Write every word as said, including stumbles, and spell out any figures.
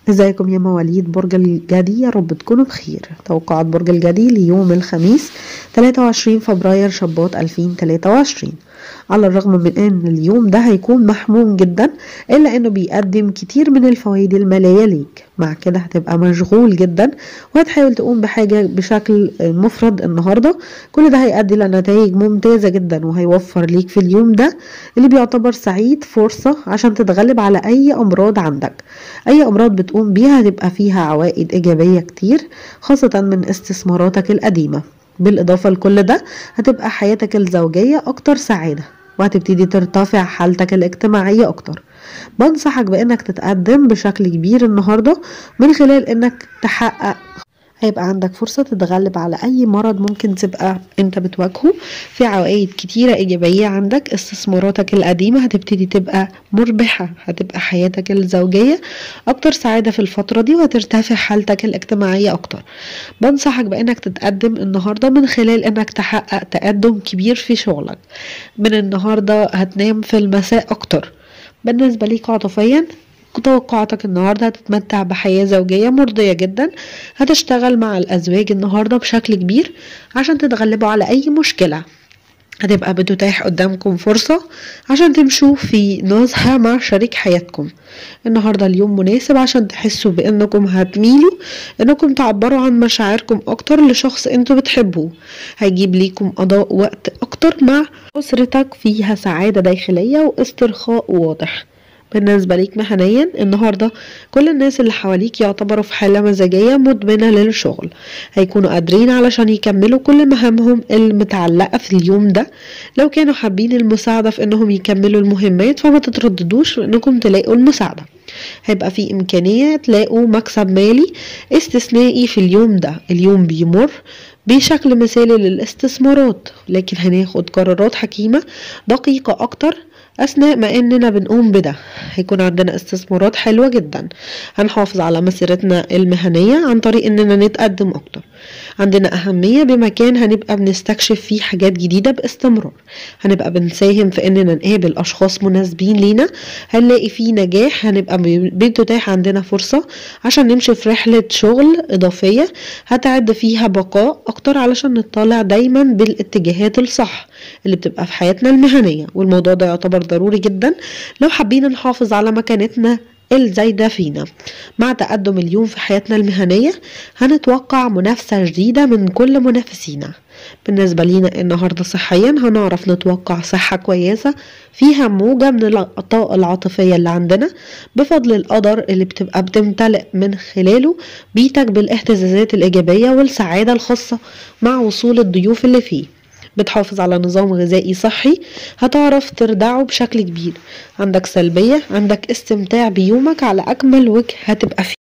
ازيكم يا مواليد برج الجدي؟ يا رب تكونوا بخير. توقعات برج الجدي ليوم الخميس ثلاثة وعشرين فبراير شباط ألفين وثلاثة وعشرين. على الرغم من ان اليوم ده هيكون محموم جدا، الا انه بيقدم كتير من الفوائد المالية ليك. مع كده هتبقى مشغول جدا وهتحاول تقوم بحاجة بشكل مفرد النهاردة. كل ده هيؤدي لنتائج ممتازة جدا وهيوفر ليك في اليوم ده اللي بيعتبر سعيد فرصة عشان تتغلب على اي امراض عندك. اي امراض بتقوم بيها هتبقى فيها عوائد ايجابية كتير، خاصة من استثماراتك القديمة. بالاضافة لكل ده هتبقى حياتك الزوجية اكتر سعادة، وهتبتدي ترتفع حالتك الاجتماعية اكتر. بنصحك بانك تتقدم بشكل كبير النهاردة من خلال انك تحقق، هيبقى عندك فرصة تتغلب على أي مرض ممكن تبقى أنت بتواجهه. في عوائد كتيرة إيجابية عندك، استثماراتك القديمة هتبتدي تبقى مربحة، هتبقى حياتك الزوجية أكتر سعادة في الفترة دي، وهترتفع حالتك الاجتماعية أكتر. بنصحك بأنك تتقدم النهاردة من خلال أنك تحقق تقدم كبير في شغلك. من النهاردة هتنام في المساء أكتر. بالنسبة ليك عاطفيا، توقعاتك النهاردة هتتمتع بحياة زوجية مرضية جدا. هتشتغل مع الأزواج النهاردة بشكل كبير عشان تتغلبوا على أي مشكلة. هتبقى بتتاح قدامكم فرصة عشان تمشوا في نزهة مع شريك حياتكم. النهاردة اليوم مناسب عشان تحسوا بأنكم هتميلوا أنكم تعبروا عن مشاعركم أكتر لشخص أنتوا بتحبوه. هيجيب ليكم قضاء وقت أكتر مع أسرتك فيها سعادة داخلية واسترخاء واضح. بالنسبة ليك مهنيا، النهاردة كل الناس اللي حواليك يعتبروا في حالة مزاجية مدمنة للشغل. هيكونوا قادرين علشان يكملوا كل مهامهم المتعلقة في اليوم ده. لو كانوا حابين المساعدة في انهم يكملوا المهمات، فما تترددوش في انكم تلاقوا المساعدة. هيبقى في امكانية تلاقوا مكسب مالي استثنائي في اليوم ده. اليوم بيمر بشكل مثالي للاستثمارات، لكن هناخد قرارات حكيمة دقيقة اكتر أثناء ما إننا بنقوم بده. هيكون عندنا استثمارات حلوة جدا. هنحافظ على مسيرتنا المهنية عن طريق إننا نتقدم أكتر. عندنا أهمية بمكان هنبقى بنستكشف فيه حاجات جديدة باستمرار. هنبقى بنساهم في إننا نقابل أشخاص مناسبين لينا. هنلاقي فيه نجاح. هنبقى بتتاح عندنا فرصة عشان نمشي في رحلة شغل إضافية هتعد فيها بقاء أكتر، علشان نطلع دايما بالاتجاهات الصح اللي بتبقى في حياتنا المهنية. والموضوع ده يعتبر ضروري جدا لو حابين نحافظ على مكانتنا الزايدة فينا. مع تقدم اليوم في حياتنا المهنية، هنتوقع منافسة جديدة من كل منافسينا. بالنسبة لينا النهاردة صحيا، هنعرف نتوقع صحة كويسة فيها موجة من الطاقة العاطفية اللي عندنا بفضل القدر اللي بتبقى بتمتلئ من خلاله بيتك بالاهتزازات الإيجابية والسعادة الخاصة مع وصول الضيوف اللي فيه. بتحافظ على نظام غذائي صحي، هتعرف تردعه بشكل كبير. عندك سلبية، عندك استمتاع بيومك على أكمل وجه هتبقى فيه.